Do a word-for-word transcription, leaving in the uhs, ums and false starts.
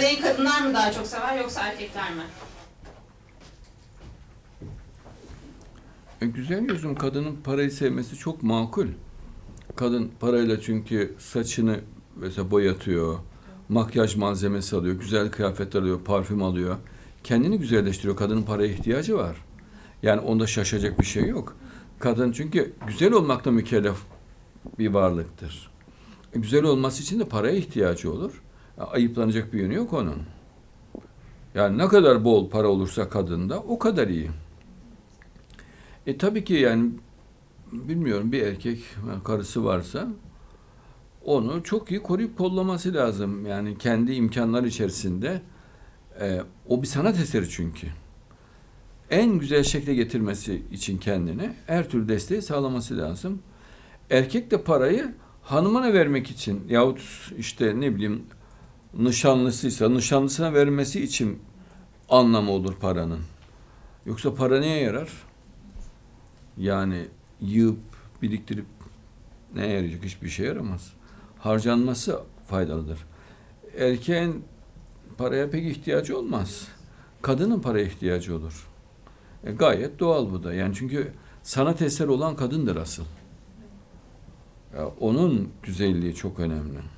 Parayı kadınlar mı daha çok sever yoksa erkekler mi? E, güzel yüzüm, kadının parayı sevmesi çok makul. Kadın parayla çünkü saçını mesela boyatıyor, makyaj malzemesi alıyor, güzel kıyafetler alıyor, parfüm alıyor. Kendini güzelleştiriyor. Kadının paraya ihtiyacı var. Yani onda şaşacak bir şey yok. Kadın çünkü güzel olmakla mükellef bir varlıktır. E, güzel olması için de paraya ihtiyacı olur. Ayıplanacak bir yönü yok onun. Yani ne kadar bol para olursa kadında o kadar iyi. E tabii ki yani bilmiyorum, bir erkek karısı varsa onu çok iyi koruyup kollaması lazım. Yani kendi imkanlar içerisinde e, o bir sanat eseri çünkü. En güzel şekle getirmesi için kendini her türlü desteği sağlaması lazım. Erkek de parayı hanımına vermek için yahut işte ne bileyim nişanlısıysa nişanlısına vermesi için anlamı olur paranın. Yoksa para neye yarar? Yani yığıp biriktirip neye yarayacak? Hiçbir şey yaramaz. Harcanması faydalıdır. Erkeğin paraya pek ihtiyacı olmaz. Kadının paraya ihtiyacı olur. E, gayet doğal bu da. Yani çünkü sanat eseri olan kadındır asıl. Ya, onun güzelliği çok önemli.